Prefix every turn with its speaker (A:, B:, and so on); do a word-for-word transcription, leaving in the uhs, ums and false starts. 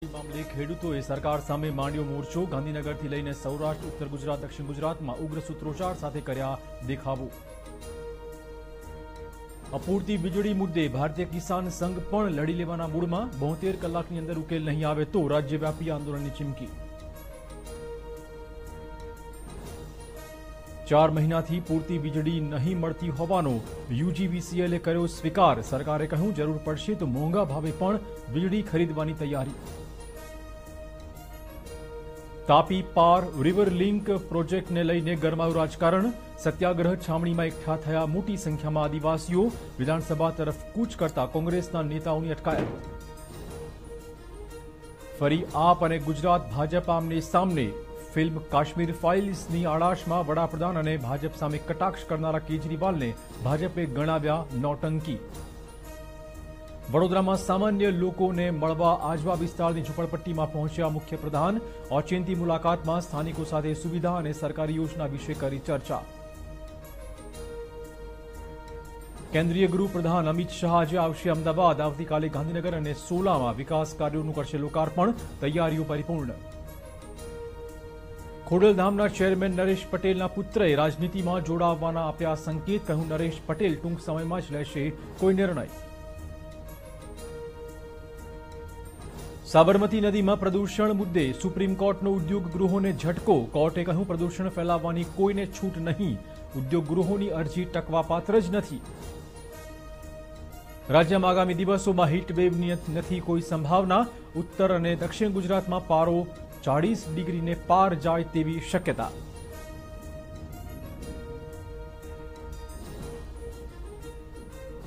A: મામલે ખેડૂતોએ સરકાર સામે માંડ્યો મોરચો। ગાંધીનગરથી લઈને સૌરાષ્ટ્ર, ઉત્તર ગુજરાત, દક્ષિણ ગુજરાતમાં ઉગ્ર સૂત્રોચ્ચાર સાથે કર્યા દેખાવો। અપૂરતી વીજળી મુદ્દે ભારતીય કિસાન સંઘ પણ લડી લેવાના મૂડમાં। બોતેર કલાકની અંદર ઉકેલ નહીં આવે તો રાજ્યવ્યાપી આંદોલનની ચીમકી। ચાર મહિનાથી પૂરતી વીજળી નહીં મળતી હોવાનો યુજીવીસીએલે કર્યો સ્વીકાર। સરકારે કહ્યું જરૂર પડશે તો મોંઘા ભાવે પણ વીજળી ખરીદવાની તૈયારી। તાપી પાર રિવર લિંક પ્રોજેક્ટને લઈને ગરમાયું રાજકારણ। સત્યાગ્રહ છાવણીમાં એકઠા થયા મોટી સંખ્યામાં આદિવાસીઓ। વિધાનસભા તરફ કૂચ કરતા કોંગ્રેસના નેતાઓની અટકાયત। ફરી આપ અને ગુજરાત ભાજપ આમને સામને। ફિલ્મ કાશ્મીર ફાઇલ્સની આડાશમાં વડાપ્રધાન અને ભાજપ સામે કટાક્ષ કરનારા કેજરીવાલને ભાજપે ગણાવ્યા નોટંકી। વડોદરામાં સામાન્ય લોકોને મળવા આજવા વિસ્તારની ઝૂંપડપટ્ટીમાં પહોંચ્યા મુખ્યપ્રધાન। ઓચિંતી મુલાકાતમાં સ્થાનિકો સાથે સુવિધા અને સરકારી યોજના વિશે કરી ચર્ચા। કેન્દ્રીય ગૃહપ્રધાન અમિત શાહ આજે આવશે અમદાવાદ। આવતીકાલે ગાંધીનગર અને સોલામાં વિકાસ કાર્યોનું કરશે લોકાર્પણ। તૈયારીઓ પરિપૂર્ણ। ખોડલધામના ચેરમેન નરેશ પટેલના પુત્રએ રાજનીતિમાં જોડાવાના આપ્યા સંકેત। કહ્યું નરેશ પટેલ ટૂંક સમયમાં જ લેશે કોઈ નિર્ણય। સાબરમતી નદીમાં પ્રદૂષણ મુદ્દે સુપ્રીમ કોર્ટનો ઉદ્યોગ ગૃહોને ઝટકો। કોર્ટે કહ્યું પ્રદૂષણ ફેલાવવાની કોઈને છૂટ નહીં। ઉદ્યોગ ગૃહોની અરજી ટકવાપાત્ર જ નથી। રાજ્યમાં આગામી દિવસોમાં હીટવેવની નથી કોઈ સંભાવના। ઉત્તર અને દક્ષિણ ગુજરાતમાં પારો ચાળીસ ડિગ્રીને પાર જાય તેવી શક્યતા।